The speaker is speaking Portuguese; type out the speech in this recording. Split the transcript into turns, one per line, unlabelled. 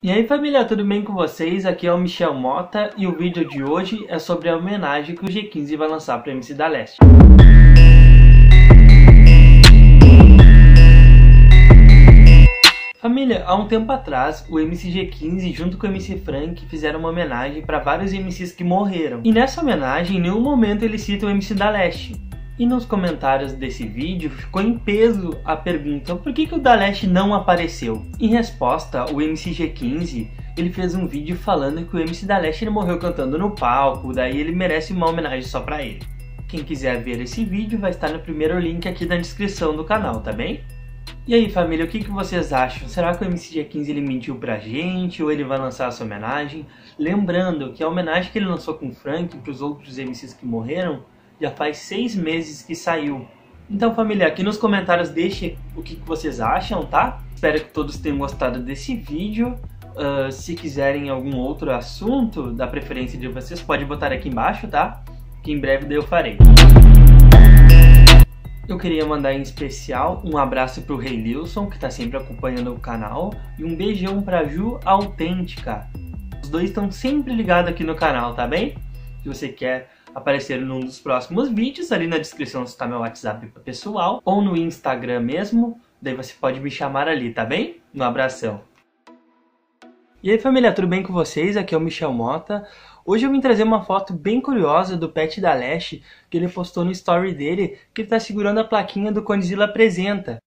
E aí família, tudo bem com vocês? Aqui é o Michel Mota e o vídeo de hoje é sobre a homenagem que o G15 vai lançar para o MC da Leste. Família, há um tempo atrás, o MC G15 junto com o MC Frank fizeram uma homenagem para vários MCs que morreram. E nessa homenagem, em nenhum momento ele cita o MC da Leste. E nos comentários desse vídeo ficou em peso a pergunta: por que o Da Leste não apareceu? Em resposta, o MC G15 ele fez um vídeo falando que o MC Da Leste ele morreu cantando no palco, daí ele merece uma homenagem só pra ele. Quem quiser ver esse vídeo vai estar no primeiro link aqui na descrição do canal, tá bem? E aí família, o que vocês acham? Será que o MC G15 ele mentiu pra gente ou ele vai lançar essa homenagem? Lembrando que a homenagem que ele lançou com o Frank e pros outros MCs que morreram já faz 6 meses que saiu. Então família, aqui nos comentários deixem o que vocês acham, tá? Espero que todos tenham gostado desse vídeo. Se quiserem algum outro assunto da preferência de vocês, pode botar aqui embaixo, tá? Que em breve daí eu farei. Eu queria mandar em especial um abraço pro Rei Lilson, que tá sempre acompanhando o canal, e um beijão pra Ju Autêntica. Os dois estão sempre ligados aqui no canal, tá bem? Se você quer aparecer num dos próximos vídeos, ali na descrição está meu WhatsApp pessoal, ou no Instagram mesmo, daí você pode me chamar ali, tá bem? Um abração. E aí família, tudo bem com vocês? Aqui é o Michel Mota. Hoje eu vim trazer uma foto bem curiosa do Pet da Leste, que ele postou no story dele, que ele tá segurando a plaquinha do Condzilla Apresenta.